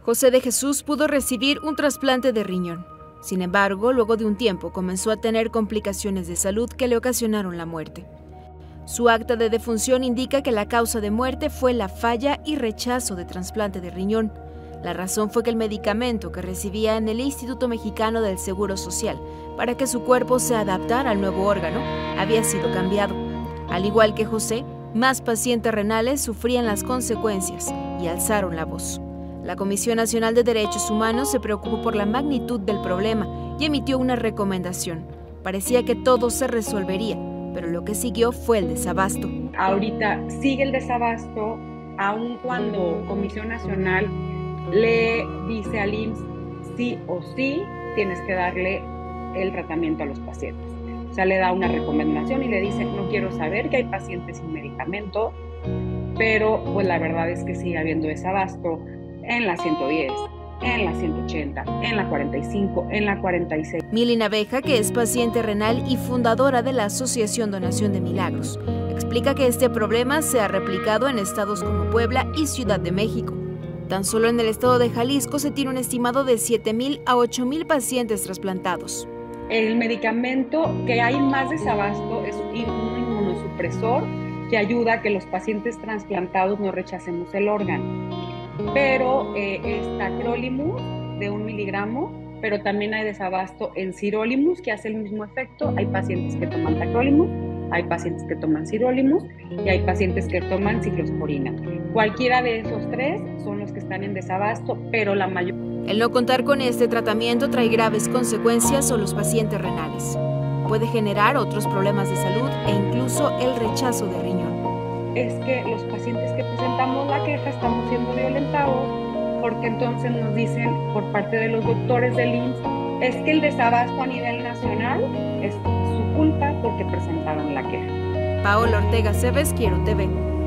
José de Jesús pudo recibir un trasplante de riñón. Sin embargo, luego de un tiempo comenzó a tener complicaciones de salud que le ocasionaron la muerte. Su acta de defunción indica que la causa de muerte fue la falla y rechazo de trasplante de riñón. La razón fue que el medicamento que recibía en el Instituto Mexicano del Seguro Social para que su cuerpo se adaptara al nuevo órgano había sido cambiado. Al igual que José, más pacientes renales sufrían las consecuencias y alzaron la voz. La Comisión Nacional de Derechos Humanos se preocupó por la magnitud del problema y emitió una recomendación. Parecía que todo se resolvería, pero lo que siguió fue el desabasto. Ahorita sigue el desabasto, aun cuando Comisión Nacional le dice al IMSS sí o sí tienes que darle el tratamiento a los pacientes. O sea, le da una recomendación y le dice, no quiero saber que hay pacientes sin medicamento, pero pues la verdad es que sigue habiendo desabasto en la 110, en la 180, en la 45, en la 46. Mili Naveja, que es paciente renal y fundadora de la Asociación Donación de Milagros, explica que este problema se ha replicado en estados como Puebla y Ciudad de México. Tan solo en el estado de Jalisco se tiene un estimado de 7,000 a 8,000 pacientes trasplantados. El medicamento que hay más desabasto es un inmunosupresor que ayuda a que los pacientes trasplantados no rechacemos el órgano. Pero está Tacrolimus de 1 miligramo, pero también hay desabasto en Sirolimus que hace el mismo efecto. Hay pacientes que toman Tacrolimus, hay pacientes que toman Sirolimus y hay pacientes que toman ciclosporina. Cualquiera de esos tres son los que están en desabasto, pero la mayoría. El no contar con este tratamiento trae graves consecuencias a los pacientes renales. Puede generar otros problemas de salud e incluso el rechazo de riñón. Es que los pacientes que presentamos la queja estamos siendo violentados porque entonces nos dicen por parte de los doctores del IMSS es que el desabasto a nivel nacional es su culpa porque presentaron la queja. Paola Ortega Cebes, Quiero TV.